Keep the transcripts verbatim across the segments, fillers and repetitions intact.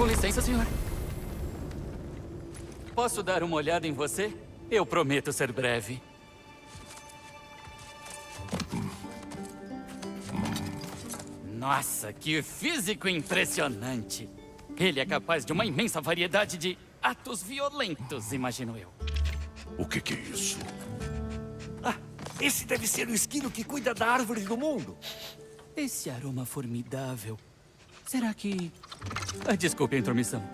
Com licença, senhor. Posso dar uma olhada em você? Eu prometo ser breve. Nossa, que físico impressionante! Ele é capaz de uma imensa variedade de atos violentos, imagino eu. O que que é isso? Ah, esse deve ser o esquilo que cuida da árvore do mundo. Esse aroma formidável. Será que... Ah, desculpe a intromissão.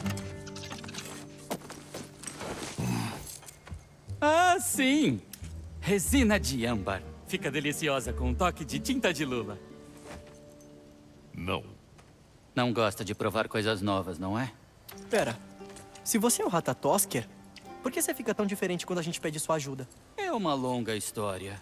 Ah, sim! Resina de âmbar. Fica deliciosa com um toque de tinta de lula. Não. Não gosta de provar coisas novas, não é? Pera, se você é o Ratatosker, por que você fica tão diferente quando a gente pede sua ajuda? É uma longa história.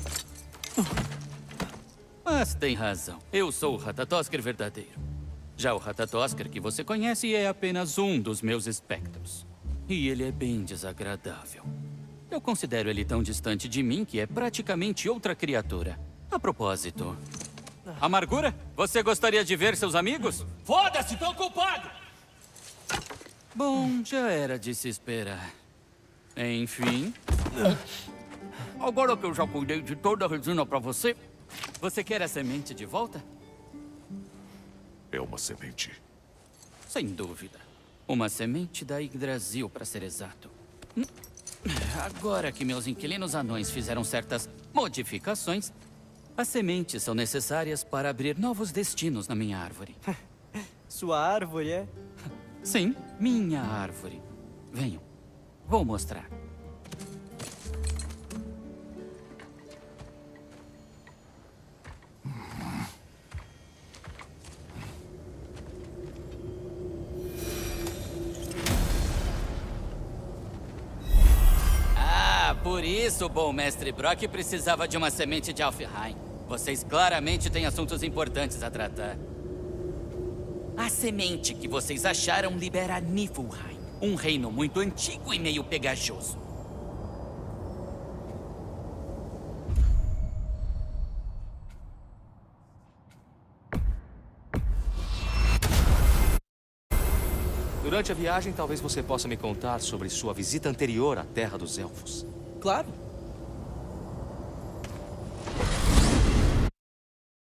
Mas tem razão. Eu sou o Ratatosker verdadeiro. Já o Ratatosker que você conhece é apenas um dos meus espectros. E ele é bem desagradável. Eu considero ele tão distante de mim que é praticamente outra criatura. A propósito... Amargura, você gostaria de ver seus amigos? Foda-se, tô ocupado! Bom, já era de se esperar. Enfim... Agora que eu já cuidei de toda a resina pra você, você quer a semente de volta? É uma semente. Sem dúvida. Uma semente da Yggdrasil, para ser exato. Agora que meus inquilinos anões fizeram certas modificações, as sementes são necessárias para abrir novos destinos na minha árvore. Sua árvore é? Sim, minha árvore. Venham, vou mostrar. Ah, por isso o bom mestre Brock precisava de uma semente de Alfheim. Vocês claramente têm assuntos importantes a tratar. A semente que vocês acharam libera Niflheim, um reino muito antigo e meio pegajoso. Durante a viagem, talvez você possa me contar sobre sua visita anterior à Terra dos Elfos. Claro.